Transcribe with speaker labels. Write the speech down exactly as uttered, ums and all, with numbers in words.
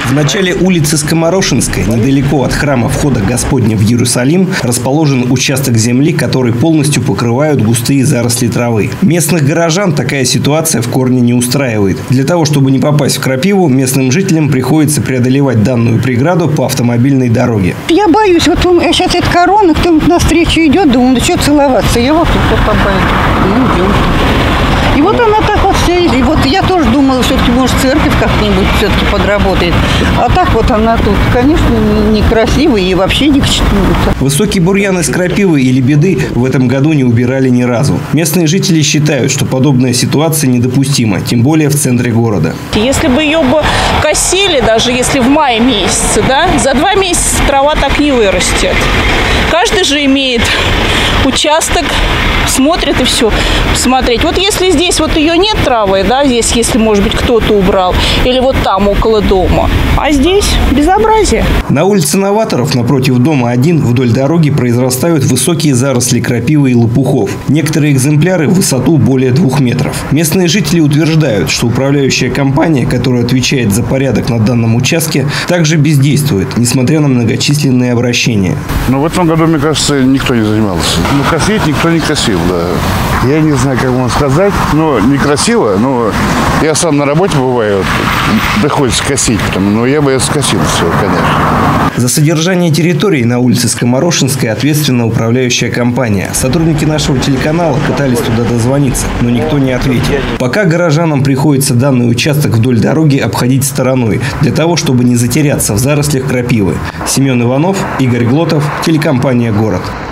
Speaker 1: В начале улицы Скоморошинской, недалеко от храма Входа Господня в Иерусалим, расположен участок земли, который полностью покрывают густые заросли травы. Местных горожан такая ситуация в корне не устраивает. Для того, чтобы не попасть в крапиву, местным жителям приходится преодолевать данную преграду по автомобильной дороге.
Speaker 2: Я боюсь, вот он, сейчас эта корона, кто-нибудь навстречу идет, думаю, ну что целоваться, я вот тут вот побоюсь. Ну, идем. И вот она так вот все, и вот я тоже думала, все-таки, может, церковь как-нибудь все-таки подработает. А так вот она тут, конечно, некрасивая и вообще не впечатляется.
Speaker 1: Высокий бурьян из крапивы или беды в этом году не убирали ни разу. Местные жители считают, что подобная ситуация недопустима, тем более в центре города.
Speaker 3: Если бы ее бы косили, даже если в мае месяце, да, за два месяца трава так не вырастет. Каждый же имеет участок, смотрит и все посмотреть. Вот если здесь вот ее нет травы, да, здесь, если, может быть, кто-то убрал, или вот там около дома, а здесь безобразие.
Speaker 1: На улице Новаторов, напротив дома один, вдоль дороги произрастают высокие заросли крапивы и лопухов. Некоторые экземпляры в высоту более двух метров. Местные жители утверждают, что управляющая компания, которая отвечает за порядок на данном участке, также бездействует, несмотря на многочисленные обращения.
Speaker 4: Но в этом году, мне кажется, никто не занимался. Ну, косить никто не косил, да. Я не знаю, как вам сказать, но некрасиво. Но я сам на работе бываю, вот, приходится косить, потому, но я бы скосил все, конечно.
Speaker 1: За содержание территории на улице Скоморошинской ответственна управляющая компания. Сотрудники нашего телеканала пытались туда дозвониться, но никто не ответил. Пока горожанам приходится данный участок вдоль дороги обходить стороной, для того, чтобы не затеряться в зарослях крапивы. Семен Иванов, Игорь Глотов, телекомпания «Город».